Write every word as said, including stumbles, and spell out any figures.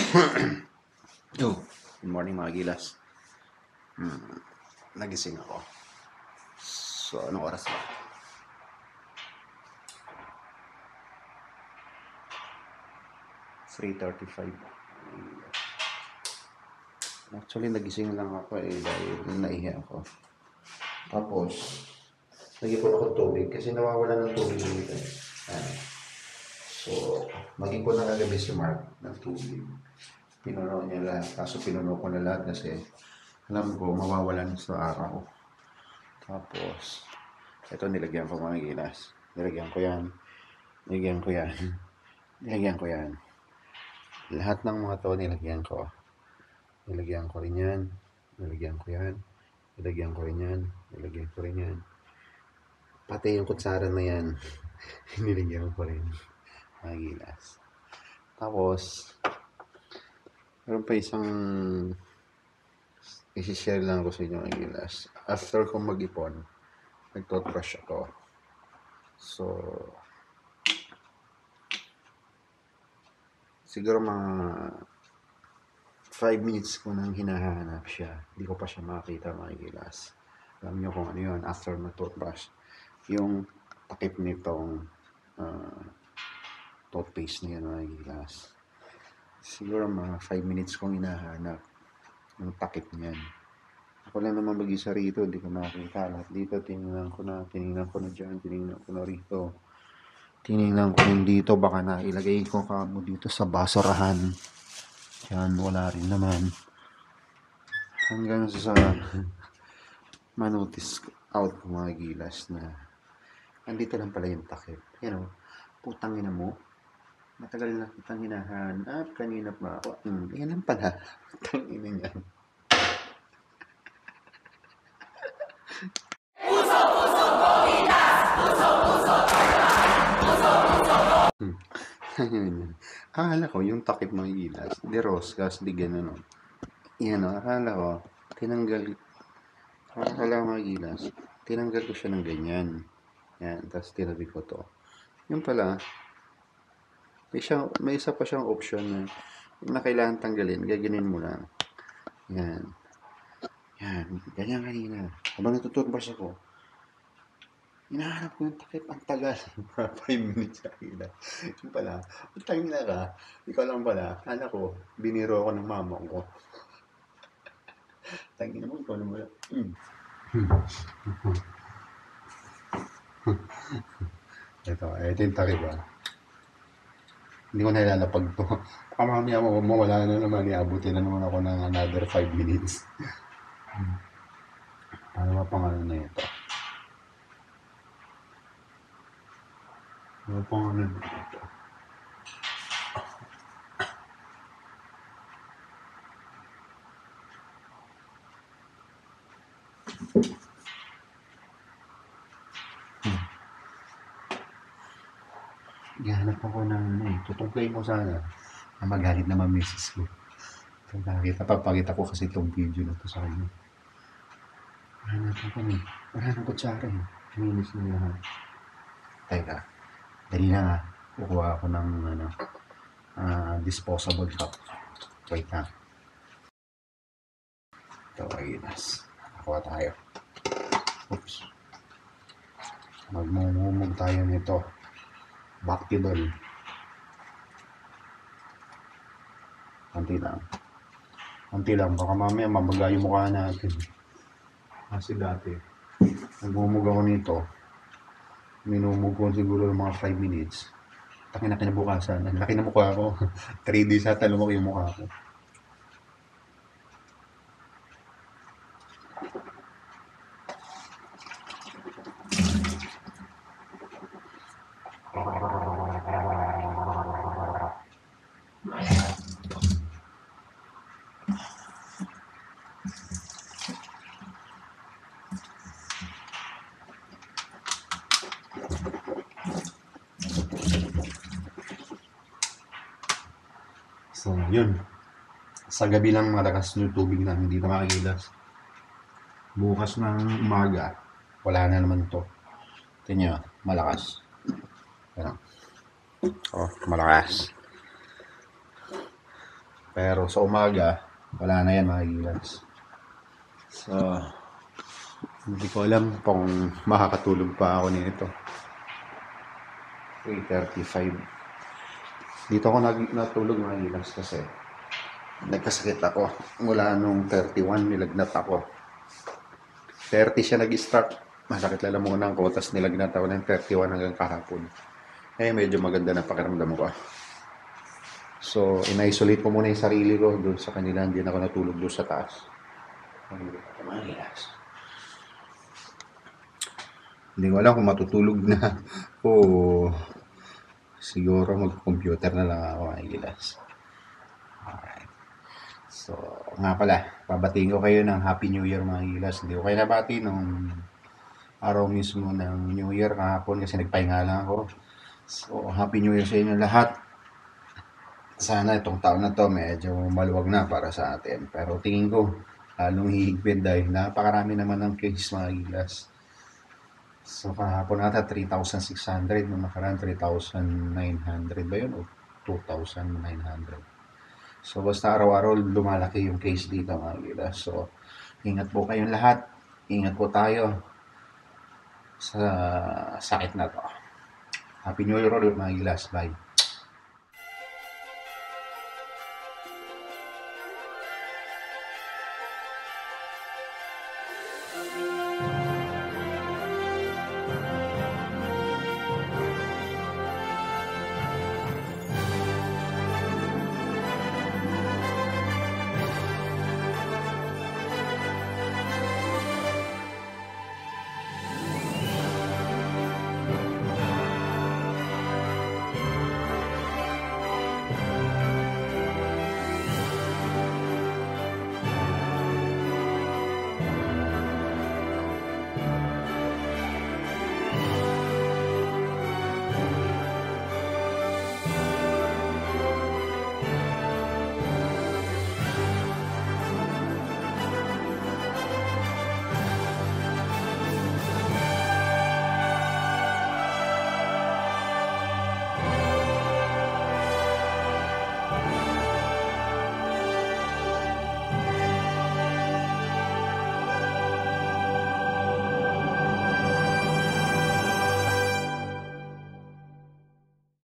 Oh, good morning mga gilas. Hmm, nagising ako. So, anong oras ba? three thirty-five. Actually, nagising lang ako eh dahil naihi ako. Tapos, nag-ipon ako tubig kasi nawawala ng tubig dito eh. Ayan. So, mag-ipon na kagabi si Mark ng tubig. Pinuno niya lahat. Kaso pinuno ko na lahat kasi alam ko mawawalan sa araw. Tapos, ito nilagyan ko mga gilas. Nilagyan ko yan. Nilagyan ko yan. Nilagyan ko yan. Lahat ng mga to nilagyan ko. Nilagyan ko rin yan. Nilagyan ko yan. Nilagyan ko rin yan. Nilagyan ko rin yan. Pati yung kutsara na yan. Nilagyan ko rin. Mga gilas. Tapos, meron pa isang isi-share lang ko sa inyo mga gilas. After kong mag-ipon, nag-toothbrush ako. So, siguro mga five minutes ko nang hinahanap siya. Hindi ko pa siya makakita mga gilas. Alam niyo kung ano yun, after na toothbrush. Yung takip nitong uh, toothpaste na yan mga gilas. Siguro mga five minutes kong hinahanap yung takip niyan. Ako lang naman mag-isa rito, hindi ko makakita. Lahat dito, tinignan ko na, tinignan ko na dyan, tinignan ko na rito. Tinignan ko rin dito, baka na ilagay ko kamo dito sa basurahan. Yan, wala rin naman. Hanggang sa manotice out ko mga gilas na andito lang pala yung takip. You know, putang ina mo. Matagal na kitang hinahanap. Kanina pa ako. Hmm, yan lang pala. Putang ina niyan. Puso, puso, Pilipinas! Puso, puso, puso, puso, hmm. Akala ko yung takip mga gilas. Di roskas, di gano'n. Yan o, akala ko, tinanggal, akala ko mga gilas, tinanggal ko siya ng ganyan. Yan, tapos tinabi ko to. Yung pala, may, siya, may isa pa siyang option na, na kailangan tanggalin, gaganin mo lang. Yan. Yan, ganyan kanina. Habang natututbrush ako, hinahanap ko yung takip, ang tagal. five minutes sa gila. Yung pala, utang na ka, ikaw lang pala, anak ko, biniro ako ng mama ko. Tangin mo, ikaw naman. Mm. Ito, ito yung takip ah. Hindi ko nailalapag to. Baka mamaya mo, mawala na naman, iabutin na naman ako ng another five minutes. Ano ba pangalan na ito? Ano pangalan na ito? Hmm. Gahanap ako ng eh, tutungklayin ko sana na magalit naman misis ko. Kung nakita, papakita ko kasi itong video na to sa kanya. Hanap ako eh. Wala nang kutsara eh. Kininis na lahat. Teka, dali na nga. Kukuha ako ng ano, uh, disposable cup. Wait na. Ito, aginas. Nakuha tayo. Oops. Magmumumog tayo nito. Bactidol. Kunti lang. Kunti lang. Baka mamaya mabaga yung mukha natin. Kasi dati, nagmumug ako nito. Minumug ko siguro ng mga five minutes. Taki na kinabukasan. Ang laki na mukha ko. three days ata lumaki yung mukha ko. So, yun. Sa gabi lang malakas yung tubig namin dito mga gilas. Bukas ng umaga, wala na naman to. Tingnan nyo, malakas. Ano? Oh, malakas. Pero sa umaga, wala na yan mga gilas. So, hindi ko alam kung makakatulog pa ako nito. three thirty-five. Dito ako nag natulog mga gilas kasi nagkasakit ako. Mula nung thirty-one, nilagnat ako. thirty siya nag-start. Masakit lalamunan ko, tapos nilagnat ako ng thirty-one hanggang kahapon. Eh, medyo maganda na pakiramdam ko. So, in-isolate ko muna yung sarili ko doon sa kanila. Hindi na ako natulog doon sa taas. Mga gilas. Hindi ko alam kung matutulog na o siguro mag-computer na lang ako mga gilas. Alright. So, nga pala, pabatiin ko kayo ng Happy New Year mga gilas. Hindi ko kayo nabati nung araw mismo ng New Year kahapon kasi nagpahinga lang ako. So, Happy New Year sa inyo lahat. Sana itong taon na to medyo maluwag na para sa atin. Pero tingin ko, lalong hihigpit dahil napakarami naman ng case mga gilas. So, kahapon ata three thousand six hundred, nung nakaraan three thousand nine hundred ba yun o two thousand nine hundred. So, basta araw-araw lumalaki yung case dito mga gilas. So, ingat po kayong lahat. Ingat po tayo sa sakit na to. Happy New Year ulit mga gilas. Bye.